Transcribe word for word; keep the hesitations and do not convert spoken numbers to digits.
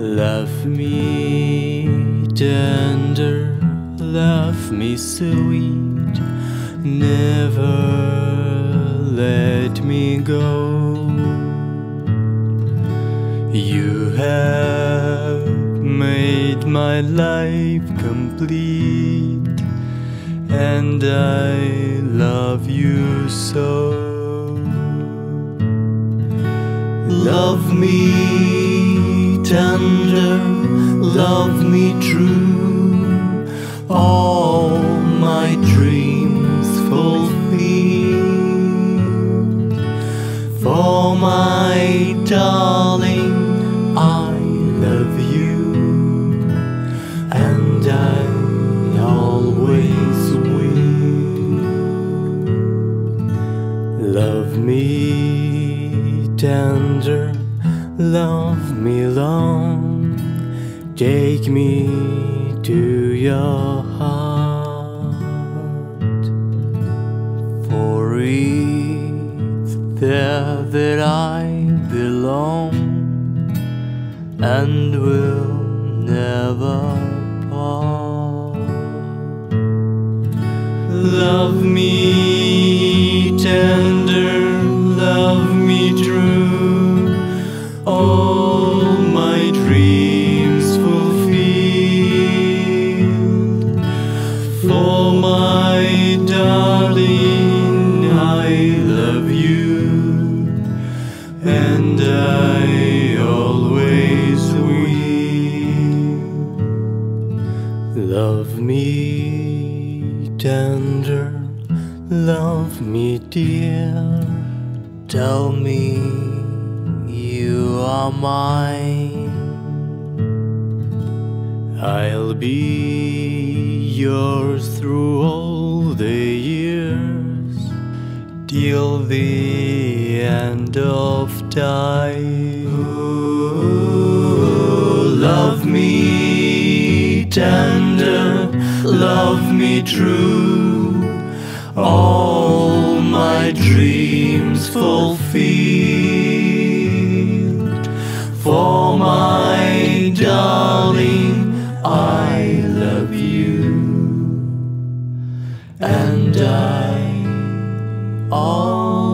Love me tender, love me sweet, never let me go. You have made my life complete, and I love you so. Love me tender, love me true, all my dreams fulfilled. For my darling, I love you, and I always will. Love me tender, love me long, take me to your heart, for it's there that I belong and will never part. Love me tender, love me true, all my dreams fulfilled. For my darling, I love you, and I always will. Love me tender, love me dear, tell me you are mine. I'll be yours through all the years, till the end of time. Ooh, love me tender, love me true, all my dreams fulfilled. For my darling, I love you, and I always